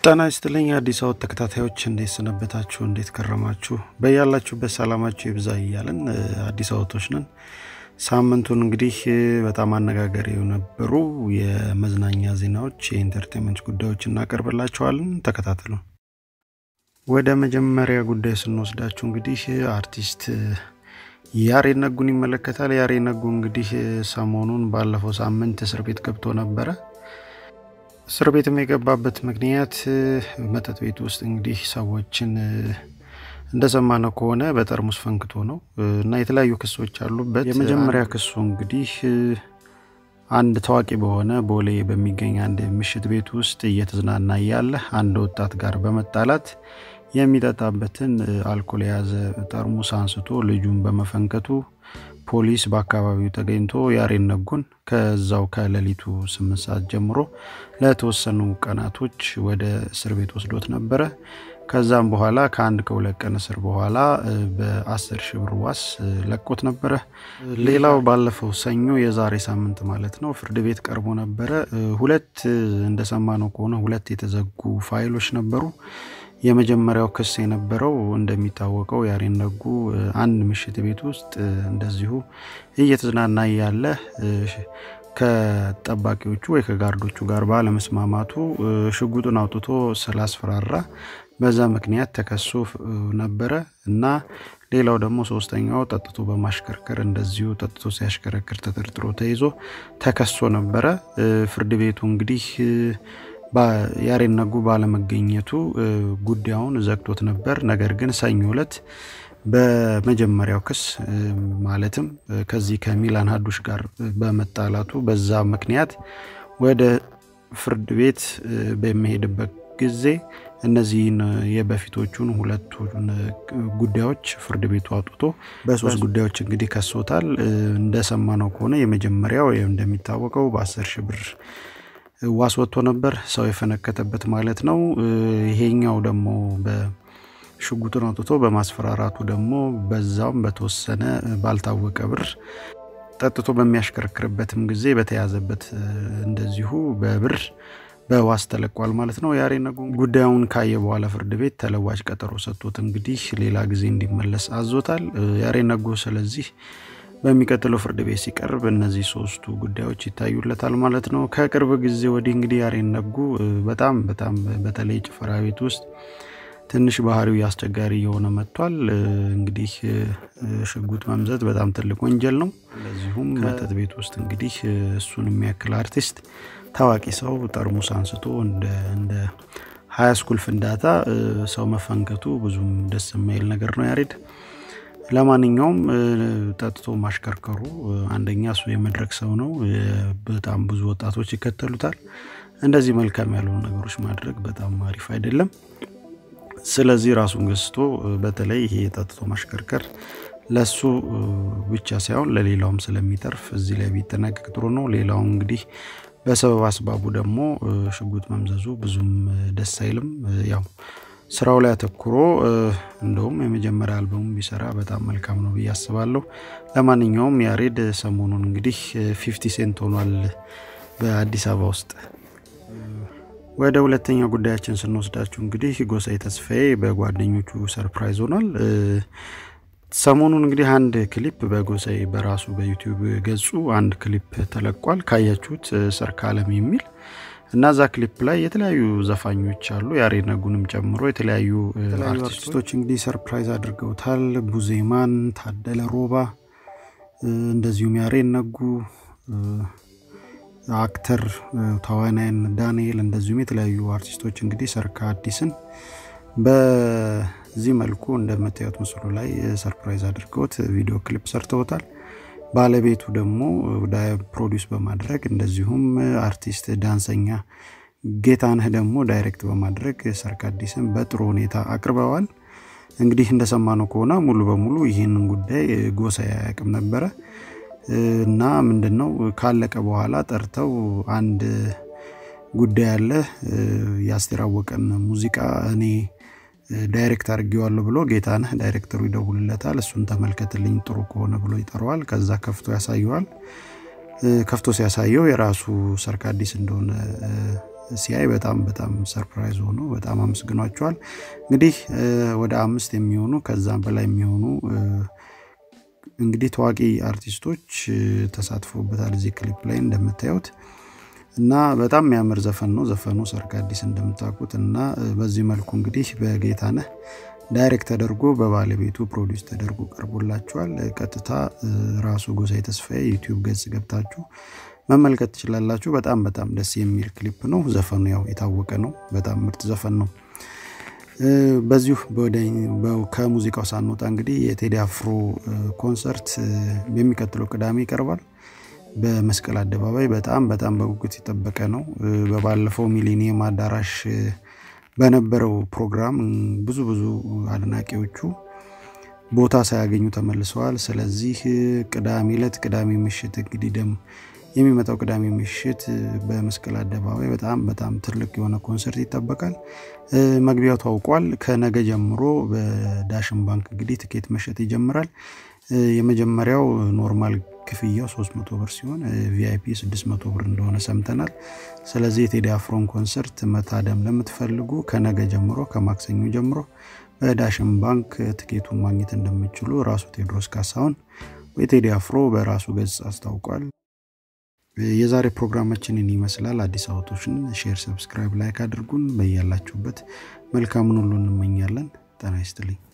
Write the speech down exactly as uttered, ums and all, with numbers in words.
ጣና ይስጥልኝ አዲስ አበባ ተከታታዮች እንዴት ሰነበታችሁ እንዴት ከረማችሁ በያላችሁበት ሰላማችሁ ይብዛ ይያልን አዲስ አበባዎች ነን ሳምንቱን እንግዲህ በጣም አነጋጋሪ የነበሩ የመዝናኛ ዜናዎች የኢንተርቴይንመንት ጉዳዮች እናቀርብላችኋለን ተከታተሉ ወደ መጀመሪያ ጉዳይ ስንወስዳችሁ እንግዲህ አርቲስት ያሬድ ነጉን ይመለከታል ያሬድ ነጉ እንግዲህ ሰሞኑን ባለፈው ሳምንት እስር ቤት ገብቶ ነበር እስር ቤት የገባበት ምክንያት መጠጥ ቤት ውስጥ እንግዲህ ሰዎችን እንደሰማነው ከሆነ በጠርሙስ ፈንክቶ ነው እና የተለያዩ ክሶች አሉበት የመጀመሪያ ክሱ እንግዲህ አንድ ታዋቂ በሆነ ቦሌ በሚገኝ አንድ ምሽት ቤት ውስጥ እየተዝናና ያለ አንድ ወጣት ጋር በመጣላት የሚጠጣበትን አልኮል ያዘ ጠርሙስ አንስቶ ልጁን በመፈንከቱ ፖሊስ በአካባቢው ተገኝቶ ያሬድ ነጉን ከዛው ከሌሊቱ ስምንት ሰዓት ጀምሮ ለተወሰኑ ቀናቶች ወደ እስር ቤት ወስዶት ነበር ከዛም በኋላ ከአንድ ከሁለት ቀን እስር በኋላ በ10 ሺህ ብር ዋስ ለቆት ነበር ሌላው ባለፈው ሰኞ የዛሬ ሳምንት ማለት ነው ፍርድ ቤት ቀርቦ ነበር ሁለት እንደሰማነው ከሆነ ሁለት የተዘጉ ፋይሎች ነበሩ የመጀመሪያው ክስ የነበረው እንደሚታወቀው ያሬድ ነጉ አንድ ምሽት ቤት ውስጥ እንደዚሁ እየተዝናና ያለ ከጠባቂዎቹ ወይ ከጋርዶቹ ጋር ባለመስማማቱ ሽጉጡን አውጥቶ ስላስፈራራ በዛ ምክንያት ተከሶ ነበር እና ሌላው ደግሞ ሶስተኛው ጠጥቶ በማሽከርከር እንደዚሁ ጠጥቶ ሲያሽከረክር ተጠርጥሮ ተይዞ ተከሶ ነበር ፍርድ ቤቱ እንግዲህ ያሬድ ነጉ ባለመገኘቱ ጉዳዩን ዘግቶት ነበር ነገር ግን ሰኞ ዕለት በመጀመሪያው ክስ ማለትም ከዚህ ከሚላን ሀዱሽ ጋር በመጣላቱ በዛ ምክንያት ወደ ፍርድ ቤት በመሄድበት ጊዜ እነዚህን የበፊቶቹን ሁለቱን ጉዳዮች ፍርድ ቤቱ አጥቶ በሶስት ጉዳዮች እንግዲህ ከሶታል እንደሰማነው ከሆነ የመጀመሪያው እንደሚታወቀው በ10 ሺህ ብር ዋስ ወጥቶ ነበር ሰው የፈነከተበት ማለት ነው ይሄኛው ደግሞ በሽጉጡን አውጥቶ በማስፈራራቱ ደግሞ በዛውም በተወሰነ ባልታወቀ ብር ጠጥቶ በሚያሽከረክርበትም ጊዜ በተያዘበት እንደዚሁ በብር በዋስ ተለቋል ማለት ነው ያሬድ ነጉ ጉዳዩን ካየ በኋላ ፍርድ ቤት ተለዋጭ ቀጠሮ ሰጥቶት እንግዲህ ሌላ ጊዜ እንዲመለስ አዞታል ያሬድ ነጉ ስለዚህ በሚቀጥለው ፍርድ ቤት ሲቀርብ እነዚህ ሶስቱ ጉዳዮች ይታዩለታል ማለት ነው ከቅርብ ጊዜ ወዲህ እንግዲህ ያሬድ ነጉ በጣም በጣም በተለይ ጭፈራ ቤት ውስጥ ትንሽ ባህሪው ያስቸጋሪ የሆነ መጥቷል እንግዲህ ሽጉጥ መምዘዝ በጣም ትልቅ ወንጀል ነው ለዚሁም መጠጥ ቤት ውስጥ እንግዲህ እሱን የሚያክል አርቲስት ታዋቂ ሰው ጠርሙስ አንስቶ እንደ እንደ ሃይ ስኩል ፍንዳታ ሰው መፈንከቱ ብዙም ደስ የማይል ነገር ነው ያሬድ ለማንኛውም ጠጥቶ ማሽከርከሩ አንደኛ እሱ የመድረክ ሰው ነው በጣም ብዙ ወጣቶች ይከተሉታል እንደዚህ መልካም ያለው ነገሮች ማድረግ በጣም አሪፍ አይደለም ስለዚህ ራሱን ገስቶ በተለይ ይሄ ጠጥቶ ማሽከርከር ለሱ ብቻ ሳይሆን ለሌላውም ስለሚተርፍ እዚህ ላይ ቢጠነቀቅ ጥሩ ነው ሌላው እንግዲህ በሰበብ አስባቡ ደግሞ ሽጉጥ መምዘዙ ብዙም ደስ አይልም ያው ስራው ላይ አተኩሮ እንደውም የመጀመሪያ አልበሙን ቢሰራ በጣም መልካም ነው በያስባለሁ ለማንኛውም ያሬድ ሰሞኑን እንግዲህ fifty cent ሆኗል በአዲስ አበባ ውስጥ ወደ ሁለተኛው ጉዳያችን ስንወስዳችሁ እንግዲህ ጎሳዬ ተስፋዬ በጓደኞቹ ሰርፕራይዝ ሆኗል ሰሞኑን እንግዲህ አንድ ክሊፕ በጎሳዬ በራሱ በዩቲዩብ ገጹ አንድ ክሊፕ ተለቋል ካያችሁት ሰርካለም የሚል እና ዛ ክሊፕ ላይ የተለያዩ ዘፋኞች አሉ ያሬድ ነጉንም ጨምሮ የተለያዩ አርቲስቶች እንግዲህ ሰርፕራይዝ አድርገውታል ቡዜማን ታደለ ሮባ እንደዚሁም ያሬድ ነጉ አክተር ተዋናያን ዳንኤል እንደዚሁም የተለያዩ አርቲስቶች እንግዲህ ሰርካ አዲስን በዚህ መልኩ እንደምታዩት ምስሉ ላይ ሰርፕራይዝ አድርገውት ቪዲዮ ክሊፕ ሰርተውታል ባለቤቱ ደግሞ ዳይ ፕሮዲዩስ በማድረግ እንደዚሁም አርቲስት ዳንሰኛ ጌታነህ ደግሞ ዳይሬክት በማድረግ ሰርካ አዲስን በጥሩ ሁኔታ አቅርበዋል እንግዲህ እንደሰማነው ከሆነ ሙሉ በሙሉ ይሄንን ጉዳይ ጎሳዬ ያቀም ነበር እና ምንድነው ካለቀ በኋላ ጠርተው አንድ ጉዳይ አለ ያስተራወቀን ሙዚቃ እኔ ዳይሬክት አርጊዋለሁ ብሎ ጌታነህ ዳይሬክተሩ ይደውልለታል እሱን ተመልከትልኝ ጥሩ ከሆነ ብሎ ይጠራዋል ከዛ ከፍቶ ያሳየዋል ከፍቶ ሲያሳየው የራሱ ሰርካ አዲስ እንደሆነ ሲያይ በጣም በጣም ሰርፕራይዝ ሆኖ በጣም አመስግኗቸዋል። እንግዲህ ወደ አምስት የሚሆኑ ከዛም በላይ የሚሆኑ እንግዲህ ታዋቂ አርቲስቶች ተሳትፎበታል እዚህ ክሊፕ ላይ እንደምታዩት እና በጣም የሚያምር ዘፈን ነው። ዘፈኑ ሰርግ አዲስ እንደምታውቁት እና በዚህ መልኩ እንግዲህ በጌታነህ ዳይሬክት ተደርጎ በባለቤቱ ፕሮዲዩስ ተደርጎ ቀርቦላችኋል። ቀጥታ ራሱ ጎሳዬ ተስፋዬ ዩቲዩብ ገጽ ገብታችሁ መመልከት ትችላላችሁ። በጣም በጣም ደስ የሚል ክሊፕ ነው። ዘፈኑ ያው የታወቀ ነው። በጣም ምርጥ ዘፈን ነው። በዚሁ ከሙዚቃው ሳንወጣ እንግዲህ የቴዲ አፍሮ ኮንሰርት በሚቀጥለው ቅዳሜ ይቀርባል በመስቀል አደባባይ። በጣም በጣም በጉጉት የተጠበቀ ነው። በባለፈው ሚሊኒየም አዳራሽ በነበረው ፕሮግራም ብዙ ብዙ አድናቂዎቹ ቦታ ሳያገኙ ተመልሰዋል። ስለዚህ ቅዳሜ ዕለት ቅዳሜ ምሽት እንግዲህ ደም የሚመጣው ቅዳሜ ምሽት በመስቀል አደባባይ በጣም በጣም ትልቅ የሆነ ኮንሰርት ይጠበቃል። መግቢያው ታውቋል። ከነገ ጀምሮ በዳሽን ባንክ እንግዲህ ትኬት መሸጥ ይጀምራል። የመጀመሪያው ኖርማል ክፍያው ሶስት መቶ ብር ሲሆን ቪአይፒ ስድስት መቶ ብር እንደሆነ ሰምተናል። ስለዚህ የቴዲ አፍሮን ኮንሰርት መታደም ለምትፈልጉ ከነገ ጀምሮ ከማክሰኞ ጀምሮ በዳሽን ባንክ ትኬቱን ማግኘት እንደምትችሉ ራሱ ቴዎድሮስ ካሳሁን ወይ ቴዲ አፍሮ በራሱ ገጽ አስታውቋል። የዛሬ ፕሮግራማችንን ይመስላል። አዲስ አበባዎችን ሼር፣ ሰብስክራይብ፣ ላይክ አድርጉን። በያላችሁበት መልካም ሁሉ እንመኛለን። ጤና ይስጥልኝ።